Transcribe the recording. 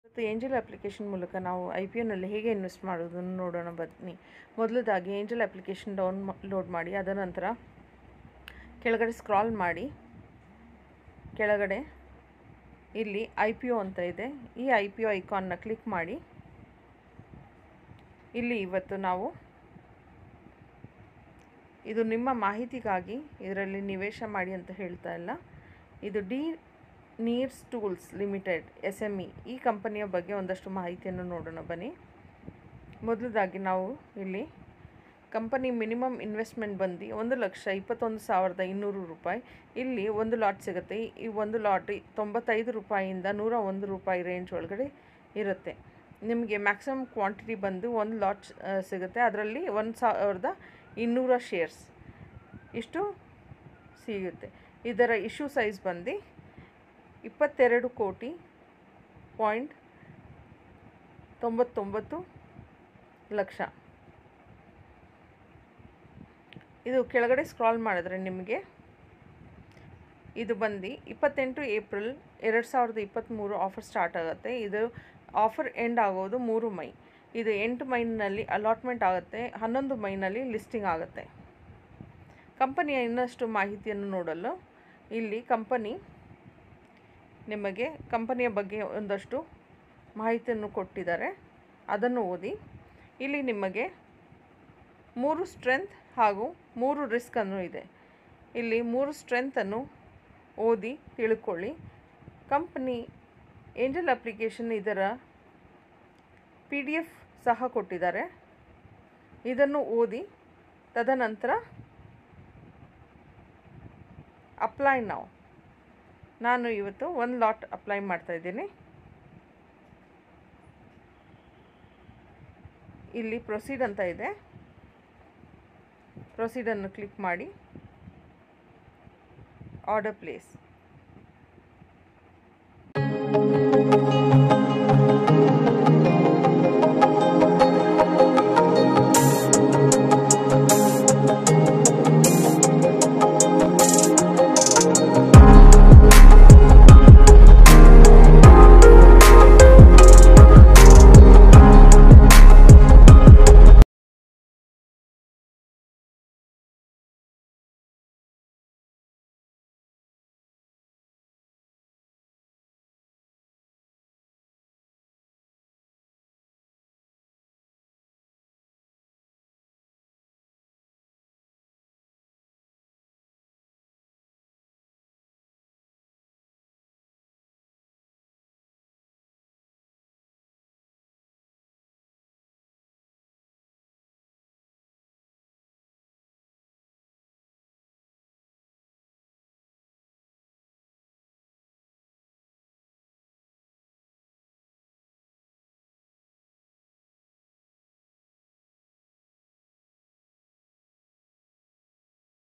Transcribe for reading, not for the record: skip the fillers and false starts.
ಮತ್ತು angel application ಮೂಲಕ ನಾವು IPOನಲ್ಲಿ ಹೇಗೆ ಇನ್ವೆಸ್ಟ್ ಮಾಡೋದನ್ನು ನೋಡೋಣ ಬನ್ನಿ. ಮೊದಲದಾಗಿ ಏಂಜಲ್ ಅಪ್ಲಿಕೇಶನ್ ಡೌನ್ಲೋಡ್ ಮಾಡಿ, ಅದರ ನಂತರ ಕೆಳಗಡೆ ಸ್ಕ್ರಾಲ್ ಮಾಡಿ, ಕೆಳಗಡೆ ಇಲ್ಲಿ IPO ಅಂತ ಇದೆ, ಈ IPO ಐಕಾನ್ನ ಕ್ಲಿಕ್ ಮಾಡಿ. ಇಲ್ಲಿ ಇವತ್ತು ನಾವು ಇದು ನಿಮ್ಮ ಮಾಹಿತಿಗಾಗಿ ಇದರಲ್ಲಿ ನಿವೇಶ ಮಾಡಿ ಅಂತ ಹೇಳ್ತಾ ಇಲ್ಲ, ಇದು Neers Ltd SME ಈ ಕಂಪನಿಯ ಬಗ್ಗೆ ಒಂದಷ್ಟು ಮಾಹಿತಿಯನ್ನು ನೋಡೋಣ ಬನ್ನಿ. ಮೊದಲದಾಗಿ ನಾವು ಇಲ್ಲಿ ಕಂಪನಿ ಮಿನಿಮಮ್ ಇನ್ವೆಸ್ಟ್ಮೆಂಟ್ ಬಂದು 1,21,200 ರೂಪಾಯಿ. ಇಲ್ಲಿ ಒಂದು ಲಾಟ್ ಸಿಗುತ್ತೆ. ಈ ಒಂದು ಲಾಟ್ 95 ರೂಪಾಯಿಯಿಂದ 101 ರೂಪಾಯಿ ರೇಂಜ್ ಒಳಗಡೆ ಇರುತ್ತೆ. ನಿಮಗೆ ಮ್ಯಾಕ್ಸಿಮಮ್ ಕ್ವಾಂಟಿಟಿ ಬಂದು ಒಂದು ಲಾಟ್ ಸಿಗುತ್ತೆ. ಅದರಲ್ಲಿ 1,200 ಶೇರ್ಸ್ ಇಷ್ಟು ಸಿಗುತ್ತೆ. ಇದರ ಇಶ್ಯೂ ಸೈಜ್ ಬಂದು 22.99 ಲಕ್ಷ. ಇದು ಕೆಳಗಡೆ ಸ್ಕ್ರಾಲ್ ಮಾಡಿದ್ರೆ ನಿಮಗೆ ಇದು ಬಂದು 28 ಏಪ್ರಿಲ್ 2023 ಆಫರ್ ಸ್ಟಾರ್ಟ್ ಆಗುತ್ತೆ. ಇದು ಆಫರ್ ಎಂಡ್ ಆಗೋದು 3 ಮೈ. ಇದು 8 ಮೈನಲ್ಲಿ ಅಲಾಟ್ಮೆಂಟ್ ಆಗುತ್ತೆ, 11 ಮೈನಲ್ಲಿ ಲಿಸ್ಟಿಂಗ್ ಆಗುತ್ತೆ. ಕಂಪನಿಯ ಇನ್ನಷ್ಟು ಮಾಹಿತಿಯನ್ನು ನೋಡಲು ಇಲ್ಲಿ ನಿಮಗೆ ಕಂಪನಿಯ ಬಗ್ಗೆ ಒಂದಷ್ಟು ಮಾಹಿತಿಯನ್ನು ಕೊಟ್ಟಿದ್ದಾರೆ, ಅದನ್ನು ಓದಿ. ಇಲ್ಲಿ ನಿಮಗೆ 3 ಸ್ಟ್ರೆಂತ್ ಹಾಗೂ 3 ರಿಸ್ಕನ್ನು ಇದೆ. ಇಲ್ಲಿ 3 ಸ್ಟ್ರೆಂತನ್ನು ಓದಿ ತಿಳ್ಕೊಳ್ಳಿ. ಕಂಪನಿ ಏಂಜಲ್ ಅಪ್ಲಿಕೇಶನ್ ಇದರ PDF ಸಹ ಕೊಟ್ಟಿದ್ದಾರೆ, ಇದನ್ನು ಓದಿ ತದನಂತರ ಅಪ್ಲೈ ನಾವು. ನಾನು ಇವತ್ತು ಒಂದು ಲಾಟ್ ಅಪ್ಲೈ ಮಾಡ್ತಾ ಇದ್ದೀನಿ. ಇಲ್ಲಿ ಪ್ರೊಸೀಡ್ ಅಂತ ಇದೆ, ಪ್ರೊಸೀಡನ್ನು ಕ್ಲಿಕ್ ಮಾಡಿ ಆರ್ಡರ್ ಪ್ಲೇಸ್.